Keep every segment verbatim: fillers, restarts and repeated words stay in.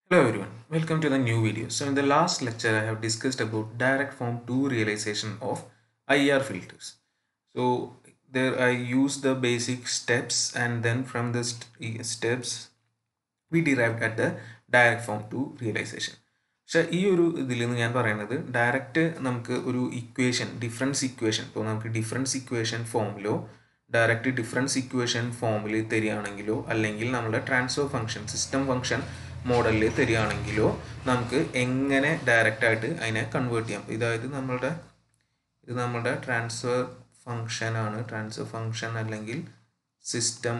Hello everyone, welcome to the new video. So in the last lecture I have discussed about direct form two realization of I R filters. So there I used the basic steps and then from the st steps we derived at the direct form two realization. പക്ഷേ ഈ ഒരു ഇതിൽ നിന്ന് ഞാൻ പറയുന്നത് direct നമുക്ക് ഒരു equation difference equation ഇപ്പോൾ നമുക്ക് ഡിഫറൻസ് ഇക്വേഷൻ ഫോമിലോ ഡയറക്റ്റ് ഡിഫറൻസ് ഇക്വേഷൻ ഫോമിൽ തരികയാണെങ്കിലോ അല്ലെങ്കിൽ നമ്മുടെ ട്രാൻസ്ഫർ ഫംഗ്ഷൻ സിസ്റ്റം ഫംഗ്ഷൻ മോഡലിൽ തരികയാണെങ്കിലോ നമുക്ക് എങ്ങനെ ഡയറക്റ്റായിട്ട് അതിനെ കൺവേർട്ട് ചെയ്യാം. ഇതായത് നമ്മളുടെ ഇത് നമ്മുടെ ട്രാൻസ്ഫർ ഫംഗ്ഷനാണ്. ട്രാൻസ്ഫർ ഫംഗ്ഷൻ അല്ലെങ്കിൽ സിസ്റ്റം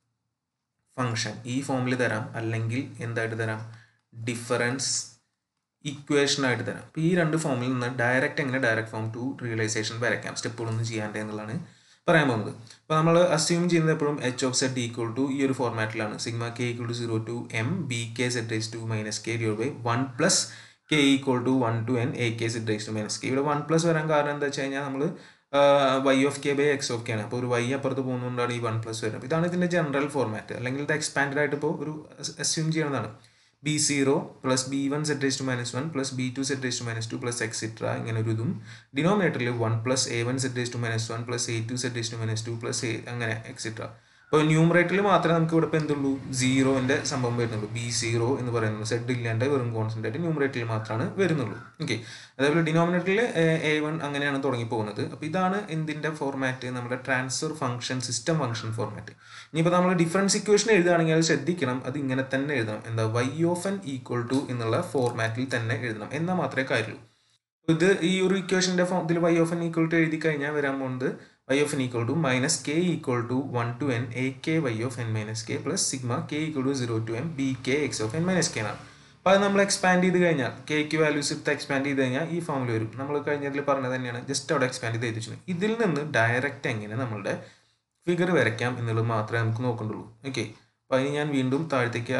ഫംഗ്ഷൻ ഈ ഫോമിൽ തരാം, അല്ലെങ്കിൽ എന്തായിട്ട് തരാം, ഡിഫറൻസ് ഇക്വേഷനായിട്ട് തരാം. അപ്പോൾ ഈ രണ്ട് ഫോമിൽ നിന്ന് ഡയറക്റ്റ് എങ്ങനെ ഡയറക്റ്റ് ഫോം ടു റിയലൈസേഷൻ വരയ്ക്കാം, സ്റ്റെപ്പുകളൊന്നും ചെയ്യാണ്ട് എന്നുള്ളതാണ് പറയാൻ പോകുന്നത്. അപ്പോൾ നമ്മൾ അസ്യൂം ചെയ്യുന്നത് എപ്പോഴും H of z equal to ഈ ഒരു ഫോർമാറ്റിലാണ്. Sigma k equal to zero to M b k z raise to minus k divide by one plus k equal to one to N a k z raise to minus k. ഇവിടെ one plus വരാൻ കാരണം എന്താ വെച്ച് കഴിഞ്ഞാൽ നമ്മൾ y of k by x of k ആണ്. അപ്പോൾ ഒരു വൈ അപ്പുറത്ത് പോകുന്നതുകൊണ്ടാണ് ഈ വൺ പ്ലസ് വരുന്നത്. ഇതാണ് ഇതിൻ്റെ ജനറൽ ഫോർമാറ്റ്, അല്ലെങ്കിൽ ഇത് എക്സ്പാൻഡഡ് ആയിട്ട് ഇപ്പോൾ ഒരു അസ്യൂം ചെയ്യുന്നതാണ്. B zero plus b one z raise to minus one plus b two z raise to minus two plus extra ഇങ്ങനെ ഒരു ഇതും ഡിനോമിനേറ്ററിൽ one plus a one z raise to minus one plus a two z raise to minus two plus a അങ്ങനെ extra. അപ്പോൾ ന്യൂമറേറ്ററിൽ മാത്രമേ നമുക്ക് ഇവിടെ ഇപ്പോൾ എന്തുള്ളൂ, സീറോൻ്റെ സംഭവം വരുന്നുള്ളൂ. ബി സീറോ എന്ന് പറയുന്നത് സെറ്റ് ഇല്ലാണ്ട് വെറും കോൺസ്റ്റൻ്റ് ആയിട്ട് ന്യൂമറേറ്ററിൽ മാത്രമാണ് വരുന്നുള്ളൂ. ഓക്കെ, അതേപോലെ ഡിനോമിനേറ്ററിൽ എ വൺ അങ്ങനെയാണ് തുടങ്ങി പോകുന്നത്. അപ്പോൾ ഇതാണ് എന്തിൻ്റെ ഫോർമാറ്റ്, നമ്മുടെ transfer function system function format. ഇനിയിപ്പോൾ നമ്മൾ ഡിഫറൻസ് ഇക്വേഷൻ എഴുതുകയാണെങ്കിൽ അത് ശ്രദ്ധിക്കണം, അത് ഇങ്ങനെ തന്നെ എഴുതണം. എന്താ, y of n equal to എന്നുള്ള ഫോർമാറ്റിൽ തന്നെ എഴുതണം, എന്നാൽ മാത്രമേ കാര്യമുള്ളൂ. ഇത് ഈ ഒരു ഇക്വേഷൻ്റെ ഫോം ഇതിൽ y of n equal to എഴുതി കഴിഞ്ഞാൽ വരാൻ പോകുന്നത് y of n equal to minus k equal to one to n a k y of n minus k plus sigma k equal to zero to m b k x of n minus k എന്നാണ്. അപ്പോൾ അത് നമ്മൾ expand ചെയ്ത് കഴിഞ്ഞാൽ കെക്ക് values എടുത്ത് expand ചെയ്ത് കഴിഞ്ഞാൽ ഈ ഫോമിൽ വരും. നമ്മൾ കഴിഞ്ഞതിൽ പറഞ്ഞത് തന്നെയാണ്, ജസ്റ്റ് അവിടെ എക്സ്പാൻഡ് ചെയ്ത് എഴുതിച്ചു. ഇതിൽ നിന്ന് ഡയറക്റ്റ് എങ്ങനെ നമ്മളുടെ ഫിഗർ വരയ്ക്കാം എന്നുള്ളത് മാത്രമേ നമുക്ക് നോക്കണ്ടുള്ളൂ. ഓക്കെ, അപ്പോൾ അതിന് ഞാൻ വീണ്ടും താഴത്തേക്ക്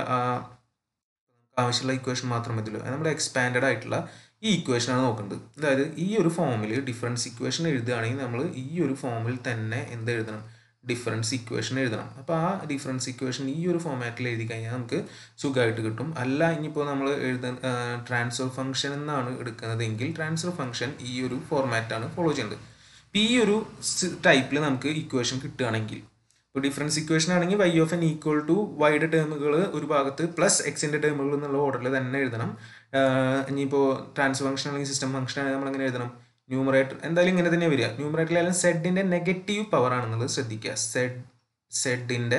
ആവശ്യമുള്ള ഇക്വേഷൻ മാത്രം മതിയല്ലോ. നമ്മൾ എക്സ്പാൻഡഡ് ആയിട്ടുള്ള ഈ ഇക്വേഷനാണ് നോക്കേണ്ടത്. അതായത് ഈ ഒരു ഫോമിൽ ഡിഫറൻസ് ഇക്വേഷൻ എഴുതുകയാണെങ്കിൽ നമ്മൾ ഈ ഒരു ഫോമിൽ തന്നെ എന്ത് എഴുതണം, ഡിഫറൻസ് ഇക്വേഷൻ എഴുതണം. അപ്പോൾ ആ ഡിഫറൻസ് ഇക്വേഷൻ ഈ ഒരു ഫോമാറ്റിൽ എഴുതി കഴിഞ്ഞാൽ നമുക്ക് സുഖമായിട്ട് കിട്ടും. അല്ല ഇനിയിപ്പോൾ നമ്മൾ എഴുതുന്ന ട്രാൻസ്ഫർ ഫംഗ്ഷൻ എന്നാണ് എടുക്കുന്നതെങ്കിൽ ട്രാൻസ്ഫർ ഫംഗ്ഷൻ ഈ ഒരു ഫോർമാറ്റാണ് ഫോളോ ചെയ്യേണ്ടത്. അപ്പോൾ ഈ ഒരു ടൈപ്പിൽ നമുക്ക് ഇക്വേഷൻ കിട്ടുകയാണെങ്കിൽ, ഇപ്പോൾ ഡിഫറൻസ് ഇക്വേഷൻ ആണെങ്കിൽ y of n equal to വൈയുടെ ടേമുകൾ ഒരു ഭാഗത്ത് പ്ലസ് എക്സിൻ്റെ ടേമുകൾ എന്നുള്ള ഓർഡറിൽ തന്നെ എഴുതണം. ഇനിയിപ്പോൾ ട്രാൻസ്ഫർ ഫംഗ്ഷൻ അല്ലെങ്കിൽ സിസ്റ്റം ഫംഗ്ഷൻ ആണെങ്കിൽ നമ്മൾ എങ്ങനെ എഴുതണം, ന്യൂമറേറ്റർ എന്തായാലും ഇങ്ങനെ തന്നെ വരിക. ന്യൂമറേറ്ററിലായാലും സെഡിൻ്റെ നെഗറ്റീവ് പവർ ആണെന്നുള്ളത് ശ്രദ്ധിക്കുക. സെഡ് സെഡിൻ്റെ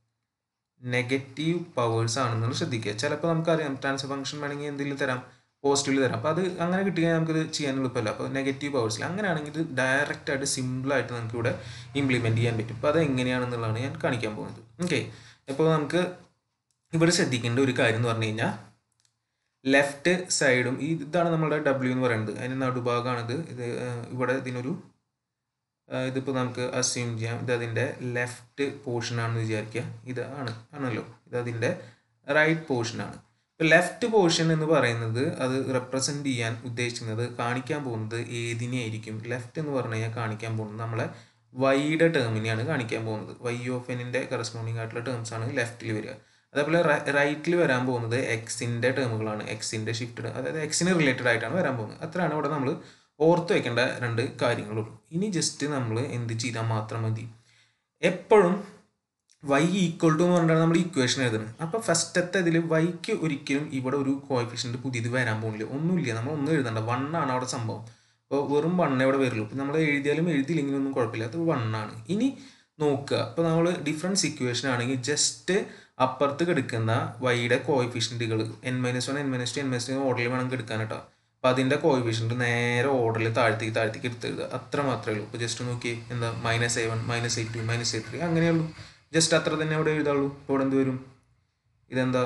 നെഗറ്റീവ് പവേഴ്സ് ആണെന്നുള്ളത് ശ്രദ്ധിക്കുക. ചിലപ്പോൾ നമുക്കറിയാം ട്രാൻസ്ഫർ ഫംഗ്ഷൻ വേണമെങ്കിൽ എന്തെങ്കിലും തരാം, പോസിറ്റീവിൽ തരാം. അപ്പോൾ അത് അങ്ങനെ കിട്ടിയാൽ നമുക്കിത് ചെയ്യാൻ എളുപ്പമല്ല. അപ്പോൾ നെഗറ്റീവ് പവേഴ്സിൽ അങ്ങനെയാണെങ്കിൽ ഇത് ഡയറക്റ്റായിട്ട് സിമ്പിളായിട്ട് നമുക്ക് ഇവിടെ ഇംപ്ലിമെൻറ്റ് ചെയ്യാൻ പറ്റും. അപ്പോൾ അത് എങ്ങനെയാണെന്നുള്ളതാണ് ഞാൻ കാണിക്കാൻ പോകുന്നത്. ഓക്കെ, അപ്പോൾ നമുക്ക് ഇവിടെ ശ്രദ്ധിക്കേണ്ട ഒരു കാര്യം എന്ന് പറഞ്ഞു കഴിഞ്ഞാൽ ലെഫ്റ്റ് സൈഡും ഈ ഇതാണ് നമ്മുടെ ഡബ്ല്യു എന്ന് പറയുന്നത്, അതിന് നടുഭാഗമാണിത്. ഇത് ഇവിടെ ഇതിനൊരു ഇതിപ്പോൾ നമുക്ക് അസ്യൂം ചെയ്യാം ഇത് അതിൻ്റെ ലെഫ്റ്റ് പോർഷനാണെന്ന് വിചാരിക്കുക. ഇതാണ് ആണല്ലോ, ഇത് അതിൻ്റെ റൈറ്റ് പോർഷനാണ്. ഇപ്പോൾ ലെഫ്റ്റ് പോർഷൻ എന്ന് പറയുന്നത് അത് റെപ്രസെൻറ്റ് ചെയ്യാൻ ഉദ്ദേശിക്കുന്നത്, കാണിക്കാൻ പോകുന്നത് ഏതിനെയായിരിക്കും, ലെഫ്റ്റ് എന്ന് പറഞ്ഞു കഴിഞ്ഞാൽ കാണിക്കാൻ പോകുന്നത് നമ്മളെ വൈയുടെ ടേമിനെയാണ് കാണിക്കാൻ പോകുന്നത്. വൈ ഓഫ് എന്നിൻ്റെ കറസ്പോണ്ടിങ് ആയിട്ടുള്ള ടേംസാണ് ലെഫ്റ്റിൽ വരിക. അതേപോലെ റൈറ്റിൽ വരാൻ പോകുന്നത് എക്സിൻ്റെ ടേമുകളാണ്, എക്സിൻ്റെ ഷിഫ്റ്റ്, അതായത് എക്സിന് റിലേറ്റഡ് ആയിട്ടാണ് വരാൻ പോകുന്നത്. അത്രയാണ് ഇവിടെ നമ്മൾ ഓർത്ത് വയ്ക്കേണ്ട രണ്ട് കാര്യങ്ങളുള്ളൂ. ഇനി ജസ്റ്റ് നമ്മൾ എന്ത് ചെയ്താൽ മാത്രം മതി, എപ്പോഴും വൈ ഈക്വൽ ടു എന്ന് പറഞ്ഞാൽ നമ്മൾ ഇക്വേഷൻ എഴുതുന്നത്. അപ്പോൾ ഫസ്റ്റത്തെ ഇതിൽ വൈക്ക് ഒരിക്കലും ഇവിടെ ഒരു കോഎഫിഷ്യൻ്റ് പുതിയത് വരാൻ പോകുന്നില്ല, ഒന്നുമില്ല, നമ്മൾ ഒന്നും എഴുതണ്ട. വൺ ആണ് അവിടെ സംഭവം. അപ്പോൾ വെറും വണ്ണേ ഇവിടെ വരുള്ളൂ. ഇപ്പം നമ്മൾ എഴുതിയാലും എഴുതിയില്ലെങ്കിലും ഒന്നും കുഴപ്പമില്ല, അത് വൺ ആണ്. ഇനി നോക്കുക, അപ്പോൾ നമ്മൾ ഡിഫറൻസ് ഇക്വേഷൻ ആണെങ്കിൽ ജസ്റ്റ് അപ്പുറത്ത് കിടക്കുന്ന വൈയുടെ കോഎഫിഷ്യൻറ്റുകൾ n minus one n minus two n minus two ഓർഡറിൽ വേണമെങ്കിൽ എടുക്കാൻ കേട്ടോ. അപ്പോൾ അതിൻ്റെ കോഎഫിഷ്യൻറ്റ് നേരെ ഓർഡറിൽ താഴ്ത്തേക്ക് താഴ്ത്തേക്ക് എടുത്ത് എഴുതുക, അത്ര മാത്രമേ ഉള്ളൂ. ഇപ്പോൾ ജസ്റ്റ് നോക്കി എന്താ minus a one minus a two minus a three അങ്ങനെയുള്ളൂ, ജസ്റ്റ് അത്ര തന്നെ ഇവിടെ എഴുതാവുള്ളൂ. ഇപ്പോൾ ഇവിടെ എന്ത് വരും, ഇതെന്താ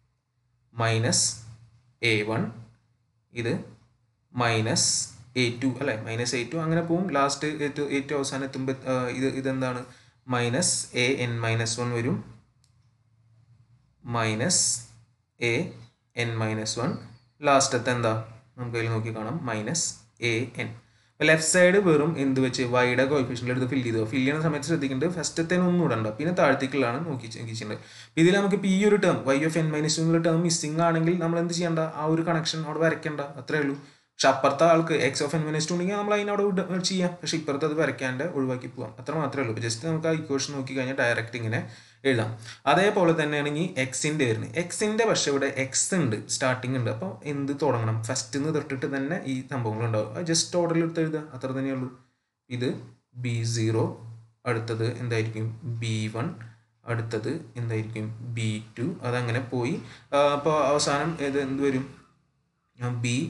മൈനസ് എ വൺ, ഇത് മൈനസ് എ ടു അല്ലേ, മൈനസ് എ ടു അങ്ങനെ പോവും. ലാസ്റ്റ് ഏറ്റവും ഏറ്റവും അവസാനം എത്തുമ്പോൾ ഇത് ഇതെന്താണ് minus a n minus one വരും, minus a n minus one, ലാസ്റ്റത്തെ എന്താ നമുക്ക് അതിൽ നോക്കി കാണാം minus a n. Left side വെറും എന്ത് വെച്ച് വൈയുടെ കോയിഫിഷ്യൻ്റ് എടുത്ത് ഫില്ല് ചെയ്തോ. ഫില്ല് ചെയ്യുന്ന സമയത്ത് ശ്രദ്ധിക്കേണ്ടത് ഫസ്റ്റത്തേന് ഒന്നും ഇടണ്ട, പിന്നെ താഴത്തേക്കുള്ളതാണ് നോക്കി നോക്കിച്ചിട്ടുണ്ട്. ഇതിൽ നമുക്ക് ഇപ്പോൾ ഈ ഒരു term y of n minus എന്നുള്ള ടേം മിസ്സിംഗ് ആണെങ്കിൽ നമ്മൾ എന്ത് ചെയ്യേണ്ട, ആ ഒരു കണക്ഷൻ അവിടെ വരയ്ക്കേണ്ട, അത്രേ ഉള്ളൂ. പക്ഷെ അപ്പുറത്തെ ആൾക്ക് x of n minus two ഉണ്ടെങ്കിൽ നമ്മൾ അതിനവിടെ ചെയ്യാം, പക്ഷെ ഇപ്പുറത്ത് അത് വരയ്ക്കാണ്ട് ഒഴിവാക്കി പോകാം, അത്ര മാത്രമേ ഉള്ളൂ. ജസ്റ്റ് നമുക്ക് ആ ഇക്വേഷൻ നോക്കി കഴിഞ്ഞാൽ ഡയറക്റ്റ് ഇങ്ങനെ എഴുതാം. അതേപോലെ തന്നെയാണെങ്കിൽ എക്സിൻ്റെ വരുന്നത്, എക്സിൻ്റെ പക്ഷേ ഇവിടെ എക്സ് ഉണ്ട്, സ്റ്റാർട്ടിങ് ഉണ്ട്. അപ്പോൾ എന്ത് തുടങ്ങണം, ഫസ്റ്റ് നിന്ന് തൊട്ടിട്ട് തന്നെ ഈ സംഭവങ്ങളുണ്ടാവും. അത് ജസ്റ്റ് ഓർഡറിൽ എടുത്ത് എഴുതുക, അത്ര തന്നെയുള്ളൂ. ഇത് ബി സീറോ, അടുത്തത് എന്തായിരിക്കും ബി വൺ, അടുത്തത് എന്തായിരിക്കും ബി ടു, അതങ്ങനെ പോയി. അപ്പോൾ അവസാനം ഇത് എന്ത് വരും, ബി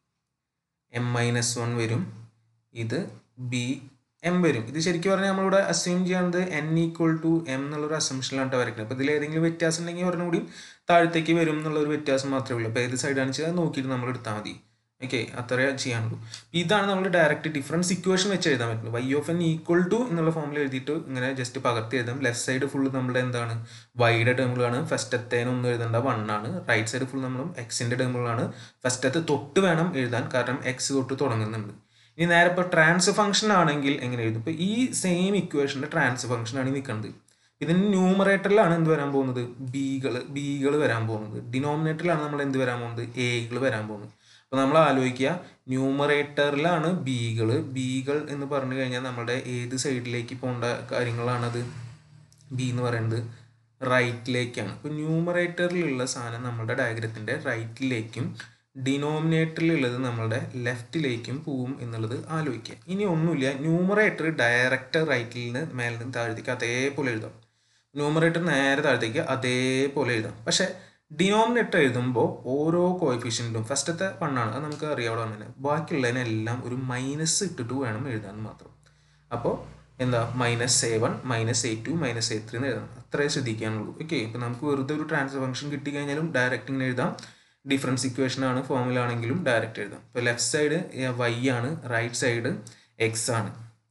എം മൈനസ് വൺ വരും, ഇത് ബി എം വരും. ഇത് ശരിക്കും പറഞ്ഞാൽ നമ്മളിവിടെ അസ്യൂം ചെയ്യുന്നത് എൻ ഈക്വൽ ടു എം എന്നുള്ളൊരു അസംഷനിലാണ് വരയ്ക്കുന്നത്. അപ്പോൾ ഇതിൽ ഏതെങ്കിലും വ്യത്യാസം ഉണ്ടെങ്കിൽ ഒരെണ്ണം കൂടി താഴത്തേക്ക് വരും എന്നുള്ളൊരു വ്യത്യാസം മാത്രമേ ഉള്ളൂ. അപ്പോൾ ഏത് സൈഡാണെന്ന് വെച്ചാൽ നോക്കിയിട്ട് നമ്മൾ എടുത്താൽ മതി. ഓക്കെ, അത്രേ ചെയ്യാനുള്ളൂ. ഇതാണ് നമ്മൾ ഡയറക്റ്റ് ഡിഫറൻസ് ഇക്വേഷൻ വെച്ച് എഴുതാൻ പറ്റുന്നത്. Y of n equal to എന്നുള്ള ഫോമിൽ എഴുതിയിട്ട് ഇങ്ങനെ ജസ്റ്റ് പകർത്തി എഴുതാം. ലെഫ്റ്റ് സൈഡ് ഫുൾ നമ്മുടെ എന്താണ് വൈയുടെ ടേമുകളാണ്, ഫസ്റ്റത്തേനൊന്നും എഴുതേണ്ട വൺ ആണ്. റൈറ്റ് സൈഡ് ഫുൾ നമ്മളും എക്സിൻ്റെ ടേമുകളാണ്. ഫസ്റ്റത്തെ തൊട്ട് വേണം എഴുതാൻ, കാരണം എക്സ് തൊട്ട് തുടങ്ങുന്നുണ്ട്. ഇനി നേരെ ഇപ്പോൾ ട്രാൻസ് ഫംഗ്ഷൻ ആണെങ്കിൽ എങ്ങനെ എഴുതും, ഇപ്പോൾ ഈ സെയിം ഇക്വേഷൻ്റെ ട്രാൻസ് ഫംഗ്ഷൻ ആണ് നിൽക്കുന്നത്. ഇതിന് ന്യൂമറേറ്ററിലാണ് എന്ത് വരാൻ പോകുന്നത്, ബികൾ ബികൾ വരാൻ പോകുന്നത്. ഡിനോമിനേറ്ററിലാണ് നമ്മൾ എന്ത് വരാൻ പോകുന്നത്, എകൾ വരാൻ പോകുന്നത്. അപ്പോൾ നമ്മൾ ആലോചിക്കുക, ന്യൂമറേറ്ററിലാണ് ബികൾ, ബികൾ എന്ന് പറഞ്ഞു കഴിഞ്ഞാൽ നമ്മുടെ ഏത് സൈഡിലേക്ക് പോകേണ്ട കാര്യങ്ങളാണത്, ബി എന്ന് പറയുന്നത് റൈറ്റിലേക്കാണ്. അപ്പോൾ ന്യൂമറേറ്ററിലുള്ള സാധനം നമ്മുടെ ഡയഗ്രത്തിൻ്റെ റൈറ്റിലേക്കും ഡിനോമിനേറ്ററിലുള്ളത് നമ്മളുടെ ലെഫ്റ്റിലേക്കും പോവും എന്നുള്ളത് ആലോചിക്കുക. ഇനി ഒന്നുമില്ല, ന്യൂമറേറ്റർ ഡയറക്റ്റ് റൈറ്റിൽ നിന്ന് മേലെ നിന്ന് താഴത്തേക്ക് അതേപോലെ എഴുതാം, ന്യൂമറേറ്റർ നേരെ താഴത്തേക്ക് അതേപോലെ എഴുതാം. പക്ഷേ ഡിനോമിനേറ്റർ എഴുതുമ്പോൾ ഓരോ കോഎഫിഷ്യൻറ്റും ഫസ്റ്റത്തെ വണ്ണാണ്, അത് നമുക്ക് അറിയാം അവിടെ വന്നെ, ബാക്കിയുള്ളതിനെല്ലാം ഒരു മൈനസ് ഇട്ടിട്ട് വേണം എഴുതാൻ മാത്രം. അപ്പോൾ എന്താ minus a one minus a two minus a three എന്ന് എഴുതാം, അത്രേ ശ്രദ്ധിക്കാനുള്ളൂ. ഓക്കെ, ഇപ്പോൾ നമുക്ക് വെറുതെ ഒരു ട്രാൻസ്ഫർ ഫംഗ്ഷൻ കിട്ടിക്കഴിഞ്ഞാലും ഡയറക്റ്റ് ഇങ്ങനെ എഴുതാം. ഡിഫറൻസ് ഇക്വേഷൻ ആണ്, ഫോമിലാണെങ്കിലും ഡയറക്റ്റ് എഴുതാം. ഇപ്പോൾ ലെഫ്റ്റ് സൈഡ് വൈ ആണ്, റൈറ്റ് സൈഡ് എക്സ് ആണ്.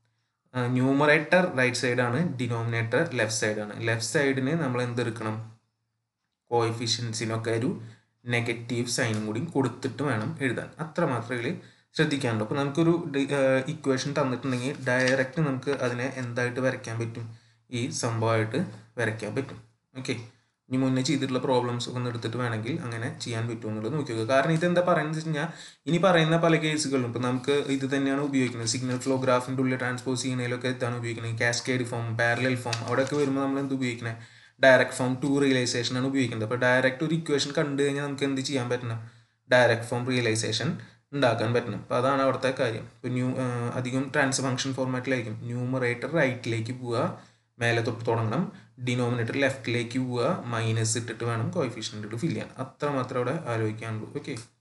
ന്യൂമറേറ്റർ റൈറ്റ് സൈഡാണ്, ഡിനോമിനേറ്റർ ലെഫ്റ്റ് സൈഡാണ്. ലെഫ്റ്റ് സൈഡിന് നമ്മൾ എന്തെടുക്കണം, കോഎഫിഷ്യൻസിനൊക്കെ ഒരു നെഗറ്റീവ് സൈനും കൂടി കൊടുത്തിട്ട് വേണം എഴുതാൻ, അത്ര മാത്രമേ ശ്രദ്ധിക്കാനുള്ളൂ. അപ്പോൾ നമുക്കൊരു ഇക്വേഷൻ തന്നിട്ടുണ്ടെങ്കിൽ ഡയറക്റ്റ് നമുക്ക് അതിനെ എന്തായിട്ട് വരയ്ക്കാൻ പറ്റും, ഈ സംഭവമായിട്ട് വരയ്ക്കാൻ പറ്റും. ഓക്കെ, ഇനി മുന്നേ ചെയ്തിട്ടുള്ള പ്രോബ്ലംസ് ഒക്കെ എടുത്തിട്ട് വേണമെങ്കിൽ അങ്ങനെ ചെയ്യാൻ പറ്റുമോ എന്നുള്ളത് നോക്കി നോക്കുക. കാരണം ഇതെന്താ പറയുന്നത് വെച്ച് കഴിഞ്ഞാൽ ഇനി പറയുന്ന പല കേസുകളിലും ഇപ്പോൾ നമുക്ക് ഇത് തന്നെയാണ് ഉപയോഗിക്കുന്നത്. സിഗ്നൽ ഫ്ലോ ഗ്രാഫിൻ്റെ ഉള്ളിൽ ട്രാൻസ്പോസ് ചെയ്യുന്നതിലൊക്കെ ഇതാണ് ഉപയോഗിക്കുന്നത്. കാസ്കേഡ് ഫോം, പാരലൽ ഫോം, അവിടെയൊക്കെ വരുമ്പോൾ നമ്മൾ എന്ത് ഉപയോഗിക്കുന്നത്, ഡയറക്റ്റ് ഫോം ടു റിയലൈസേഷൻ ആണ് ഉപയോഗിക്കുന്നത്. അപ്പോൾ ഡയറക്റ്റ് ഒരു ഇക്വേഷൻ കണ്ടു കഴിഞ്ഞാൽ നമുക്ക് എന്ത് ചെയ്യാൻ പറ്റണം, ഡയറക്റ്റ് ഫോം റിയലൈസേഷൻ ഉണ്ടാക്കാൻ പറ്റണം. അപ്പോൾ അതാണ് അവിടുത്തെ കാര്യം. ഇപ്പോൾ ന്യൂ അധികം ട്രാൻസ്ഫർ ഫംഗ്ഷൻ ഫോർമാറ്റിലായിരിക്കും. ന്യൂമറേറ്റർ റൈറ്റിലേക്ക് പോവുക, മേലെ തൊട്ട് തുടങ്ങണം, ഡിനോമിനേറ്റർ ലെഫ്റ്റിലേക്ക് പോവുക, മൈനസ് ഇട്ടിട്ട് വേണം കോഎഫിഷ്യൻ്റ് ഫില്ല് ചെയ്യാൻ, അത്ര മാത്രം അവിടെ ആലോചിക്കാനുള്ളൂ. ഓക്കെ.